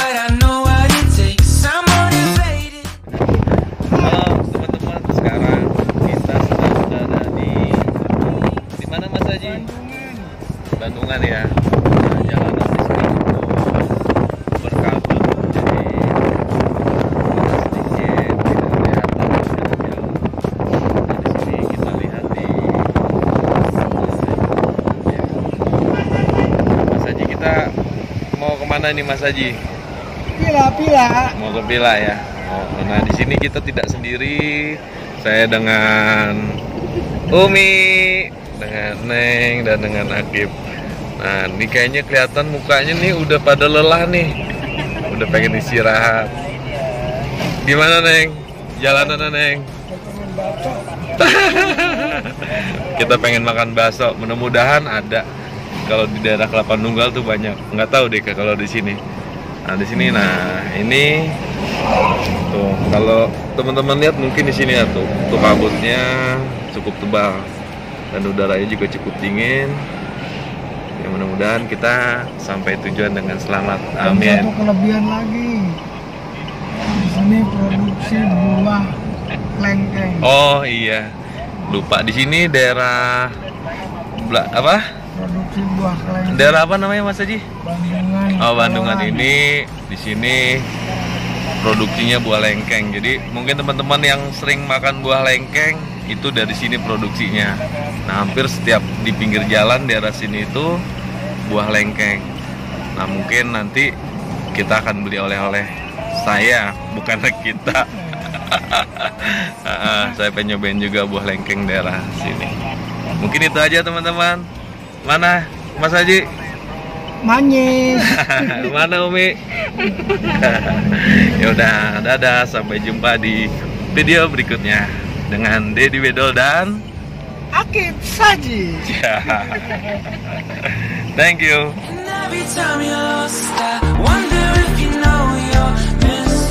but I know what it takes. I'm motivated. Halo teman-teman, sekarang kita sedang berada di mana Mas Haji? Bandungan ya. Nah, jalanan di sini itu berkabut, jadi sedikit tidak kelihatan jarak jauh. Nah, di sini kita lihat di Mas Haji, kita mau kemana nih Mas Haji? Pila. Mau ke Pila ya. Nah di sini kita tidak sendiri. Saya dengan Umi, dengan Neng, dan dengan Akib. Nah ini kayaknya kelihatan mukanya nih udah pada lelah nih, udah pengen istirahat. Gimana Neng? Jalanan Neng? Kita pengen makan bakso. Mudah-mudahan ada. Kalau di daerah Kelapa Nunggal tuh banyak. Nggak tahu deh kalau di sini. Nah di sini, nah ini tuh kalau teman-teman lihat mungkin di sini ya tuh kabutnya cukup tebal dan udaranya juga cukup dingin. Ya mudah-mudahan kita sampai tujuan dengan selamat. Amin. Satu kelebihan lagi, di sini produksi buah lengkeng. Oh iya, lupa di sini daerah apa? Produksi buah lengkeng. Daerah apa namanya Mas Haji? Bandungan. Oh Bandungan ini di sini produksinya buah lengkeng. Jadi mungkin teman-teman yang sering makan buah lengkeng itu dari sini produksinya. Nah hampir setiap di pinggir jalan daerah sini itu buah lengkeng. Nah mungkin nanti kita akan beli oleh-oleh. Saya bukan kita. Saya pengen nyobain juga buah lengkeng daerah sini. Mungkin itu aja teman-teman. Mana Mas Haji? Manis. Mana Umi? Ya udah, dadah, sampai jumpa di video berikutnya dengan Dedi Bedol dan Akib Saji. Thank you. And every time you're lost, I wonder if you know you're missed.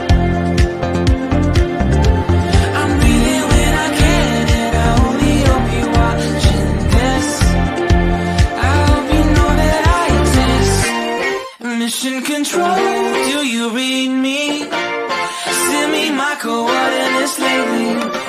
I'm breathing when I can, and I only hope you're watching this. I hope you know that I exist. Mission control, do you read me? Send me my coordinates lately.